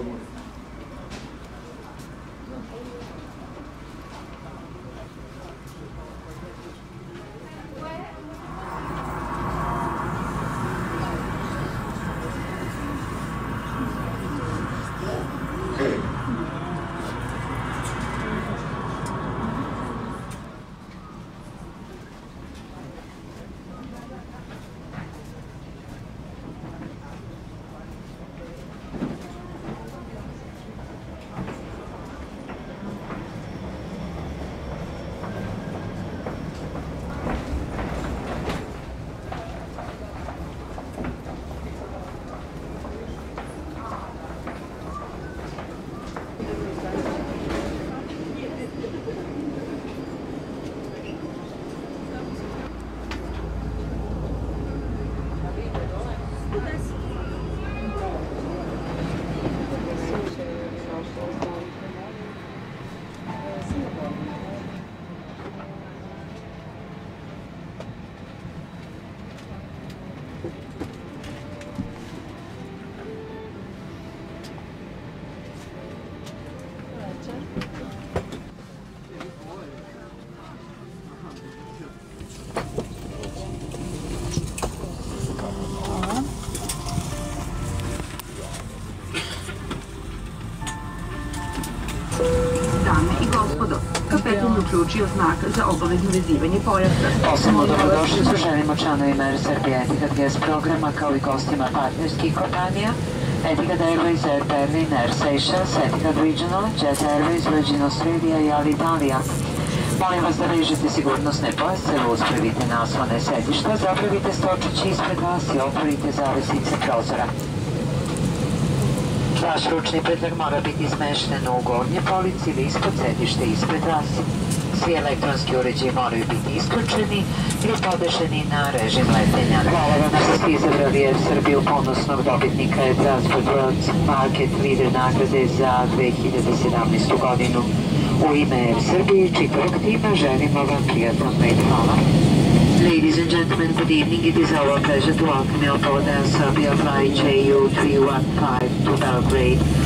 Uključio znak za obavezno vezivanje pojasa. Posebno dobrodošlicu želimo članovima Air Serbia Etihad Guest programa kao i gostima partnerskih kompanija Etihad Airways, Air Berlin, Air Seychelles, Etihad Regional, Jet Airways, Virgin Australia i Alitalia. Molim vas da vežete sigurnosne pojaseve, uspravite naslone sedišta, zapravite stočići ispred vas i otvorite zavesice prozora. Vaš ručni predlog mora biti smešten u gornje polici ili ispod sedište ispred vas. Svi elektronski uređaji moraju biti isključeni ili podešeni na režim letenja. Hvala vam što ste izabrali Air Srbiju, ponosnog dobitnika Air Transport World Market Leader nagrade za 2017. godinu. U ime Air Srbije i čitavog tima želimo vam prijatan let. Hvala. Ladies and gentlemen, good evening. It is our pleasure to welcome you aboard Air Serbia flight JU315 to Belgrade.